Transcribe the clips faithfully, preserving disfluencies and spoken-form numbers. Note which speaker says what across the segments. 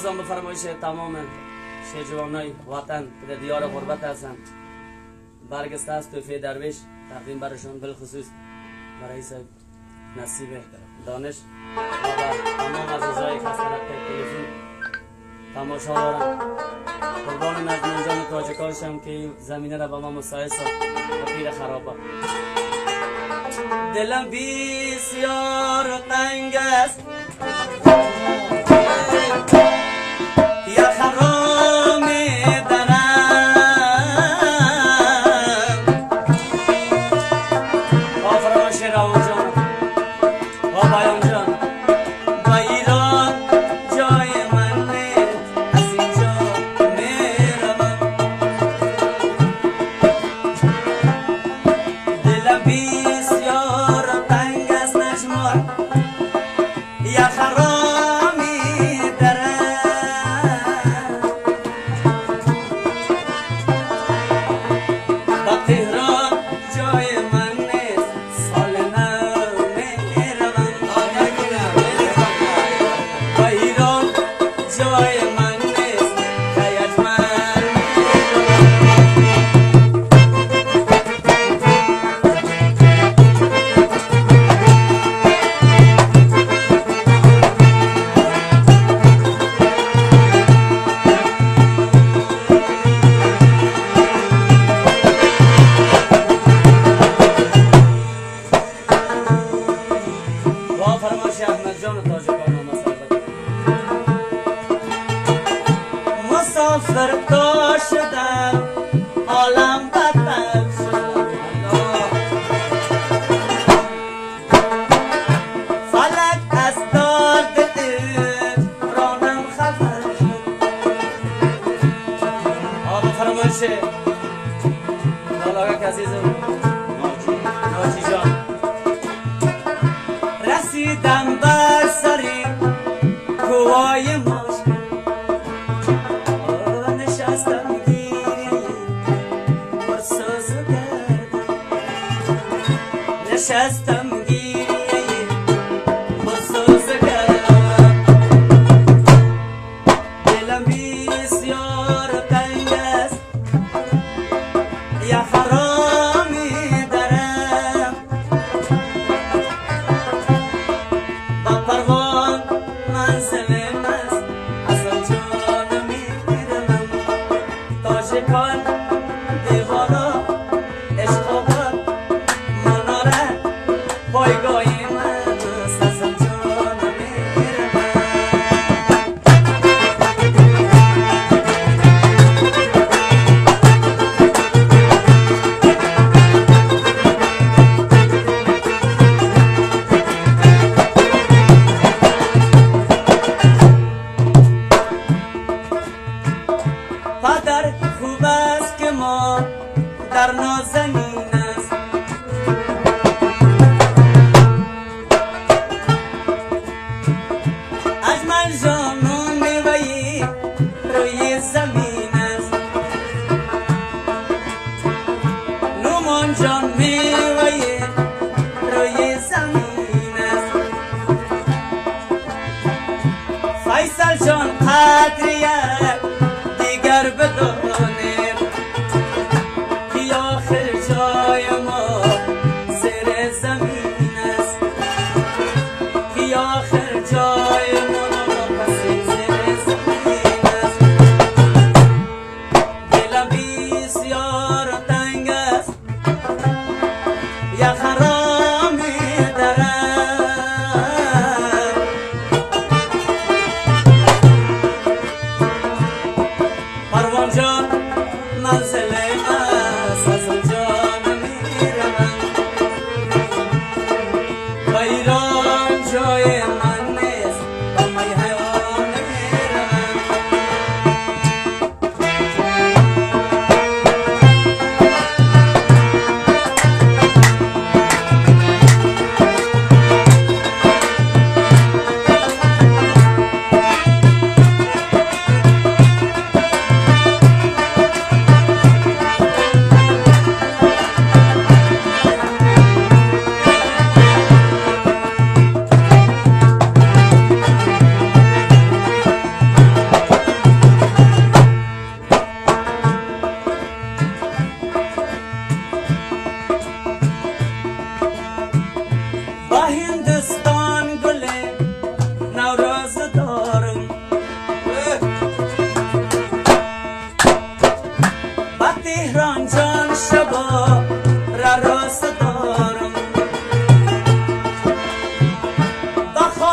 Speaker 1: ارزان به فرمایش تمام شهجوانای وطن در دیار غربت هستند برگسته است توفیه درویش تقدیم برشان بالخصوص برای صاحب نصیب دانش و تمام عزیزایی که از طرف تلفن تماشا دارند. قربان نظم جان تاجکانشم که زمینه را به ما مساعد ساخت و پیر خرابه. دلم بسیار تنگ است یا خرام درم با فرمایش روان جان و بیان جان و ایران جای من از اینجا میروم. دلم بسیار تنگ است نشمار یا خرامی درم با تهران جای من نیست سال نو میروم. با ایران جای من نیست که من با فرمایش احمد جان تاجکان و مسافر مسافر تو شدم عالم بدتر شد فلک از داد دل رانم خبر شد. با فرمایش لالاک عزیزم ناجی جان رسیدم بر سری کوهای مشک نشستم گیری پرسوز کردم نشستم گیری پرسوز کردم. دلم بسیار تنگ است یا خرامی درم با پروان منزلم است از آنجا نمیرم. تاجکان دیوانا عشق و غم مناره پایگاهی من است از آنجا نمیرم. پدر خوب است که ما در نازنین است اجمل جانون میوهی روی زمین است نومان جان میوهی روی زمین است فیصل جان قدریه دیگر بدانیم که آخر جای ما زیر زمین است که آخر جای ما پس زیر زمین است. دلم بسیار تنگ است یا خرامی درم پروان جان منزل است از آنجا نمیرم. و ایران جای من نیست با می حیوان نمیرم.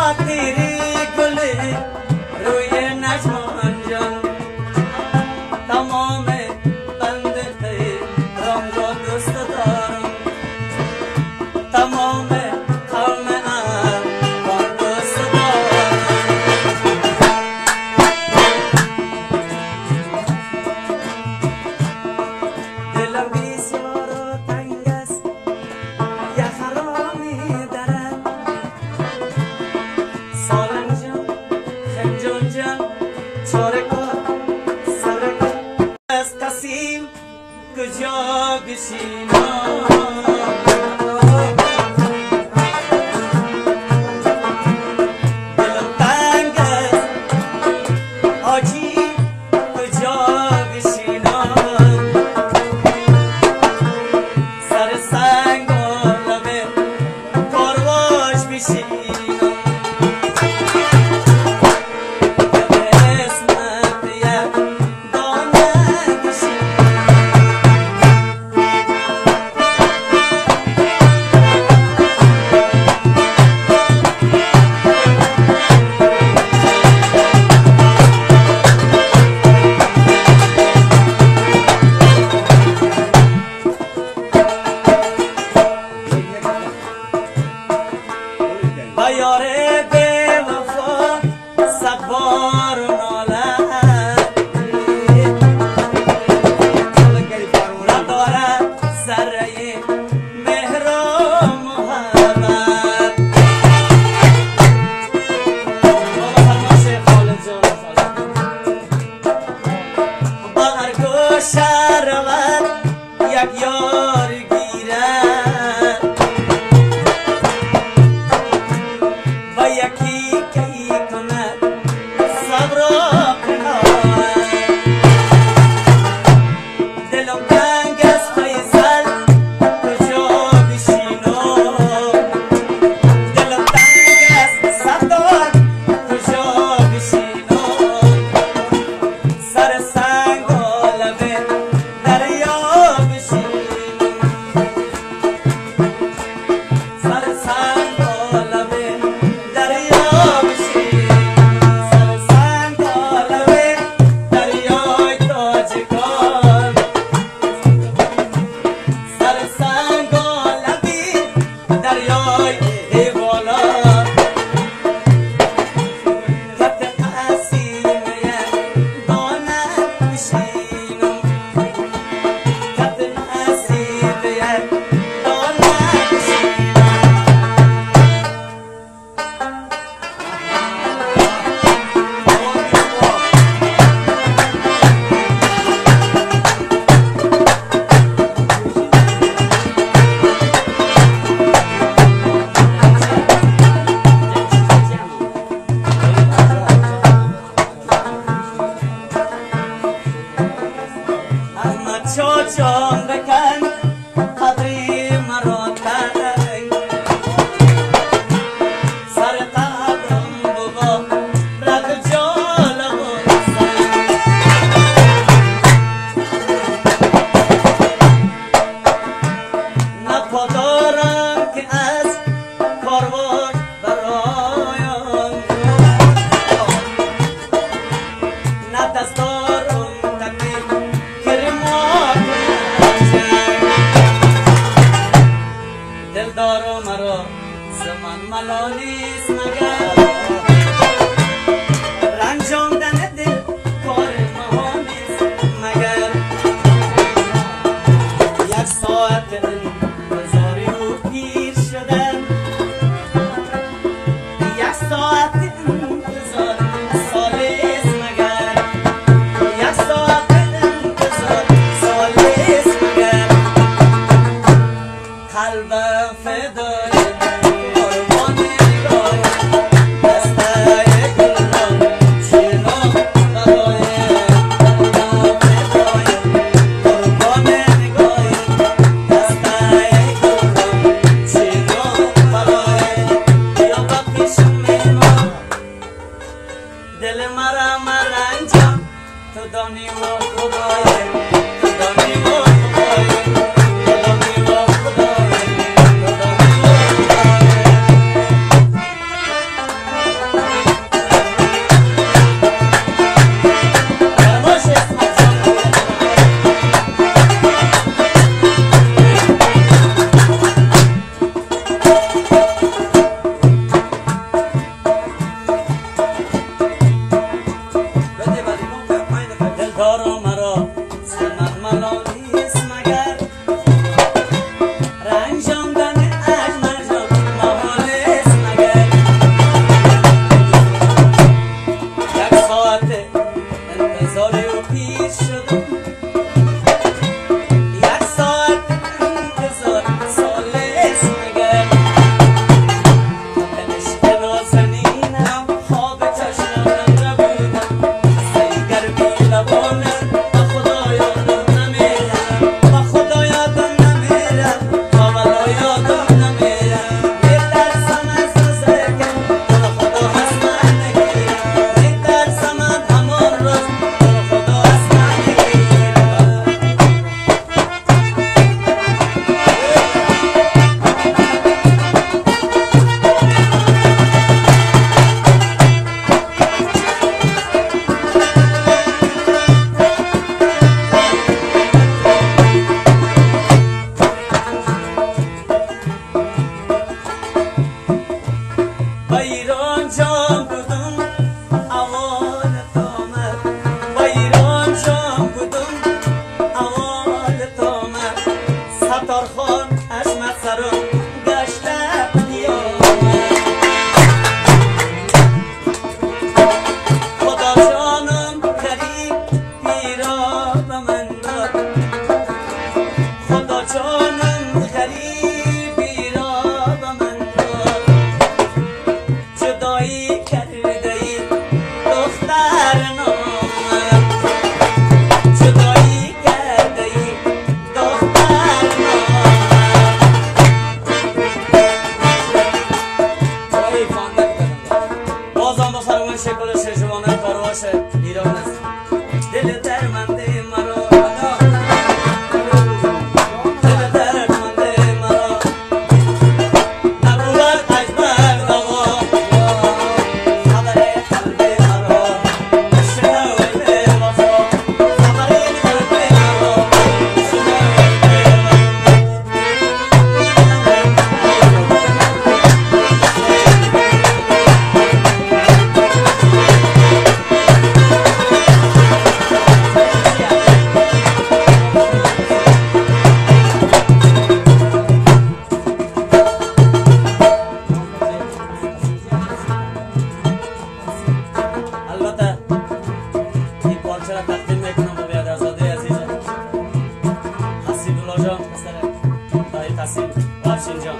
Speaker 1: تیری گلی روی نجمان جان تمام بند تیرم را دوست دارم تمام قوم افغان دوست دارم دلم بسیار تنگ است یه خرامی دارد سالم جان خنجان جان چاره کار سر کار از قسیم کجا بشینم دلم تنگ است آجی کجا بشینم سر سنگ و لب کارواش بشینم قسمت یک دانه با یار بے وفا صد بار نالد ندارد ذره مهر و محبت بابا فرما شیخ خالد جان با هر گوشه رود یک یار گیرد و یکی کی کند صبر و قناعت دلم تنگ است فیصل کجا بشینم دلم تنگ است صفدار کجا بشینم سر سنگ و لب دریا بشینم سر سنگ و لب دریا بشینم سر سنگ و لب دریای تاجکان سر سنگ و لبی دریای حیوانات خط قسیم یک دانه بشینم خط قسیم یک دانه بشینم احمد چاچام بکن قدری مرا تنگ سر قبرم بگا رد جالم و سنگ نپادارم که از کاروان برایم نه دستارم تکلیف کرمان دل دارو مرا زمان ملا نیست مگر رنجاندن دل کار مها نیست مگر یک ساعت انتظاری او پیر شدن یک ساعت انتظار سالیست مگر یک ساعت انتظار سالیست مگر قلبم فدای قربان نگاه دسته گل را شیرم برای قلبم فدای قربان نگاه دسته گل را شیرم برای بیا با پیشم میمان دل مرا مرنجان تو دانی و خدای تو دانی و خدای تو دانی و خدای تو دانی و خدای ایران جان بودم اول تامر با ایران جان بودم اول تامر ستار خان اشمت سرم گشته دیامر خدا جانم غریب پیرا به من داد خدا جانم غریب پیرا به من داد جدایی کرده ای دختر نامم جدایی کرده ای دختر نامم جایی فانده کنم بازم بخرم شکل شجوانه کارواشه ایران است دل درمنده مرا دل درمنده مرا نبود اجبر دوا خبر قلب مرا شنوی به وفا خبر قلب مرا شنوی البته این پارچه را تقدیم میکنم به بیادرزاده عزیزم حسیب‌الله جان پسر دایی قسیم افشین جان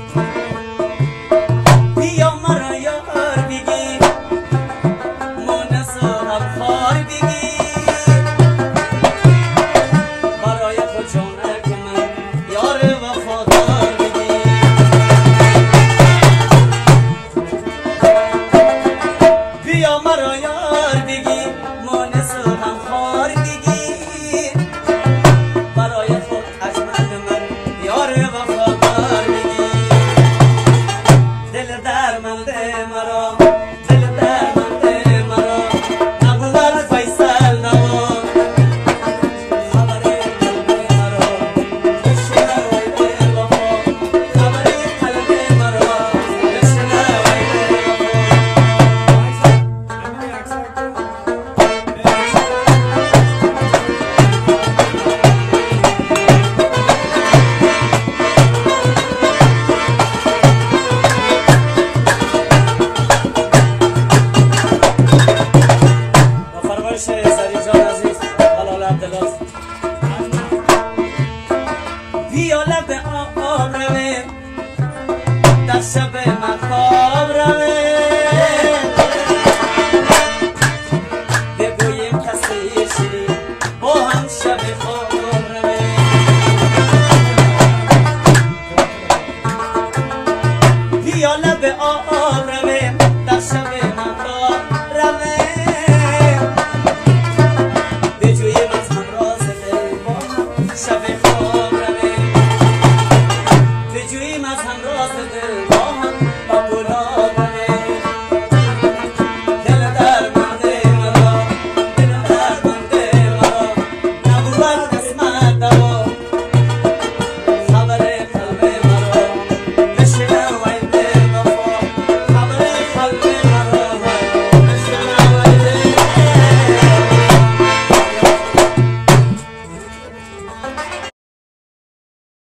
Speaker 1: بیا مرا یار بگی مونس و همخوار بگی برای خود جانک من یار وفادار بگی بیا مرا یار بگی مونس و همخوار بگی برای خود اجمل من یار وفادار بگی دل درمنده مرا دل درمنده مرا نبود فیصل نوا خبر قلب مرا شنوی به وفا خبر قلب مرا شنوی به با فرمایش سری جان عزیز حلال عبدالله بیا لب آب رویم در شب مخاب رویم بگوییم کسی شیرین با هم شب خواب رویم بیا لب آب رویم در شب مخاب رویم بجوییم از همراز دل با هم شب خواب رویم بجوییم از همراز دل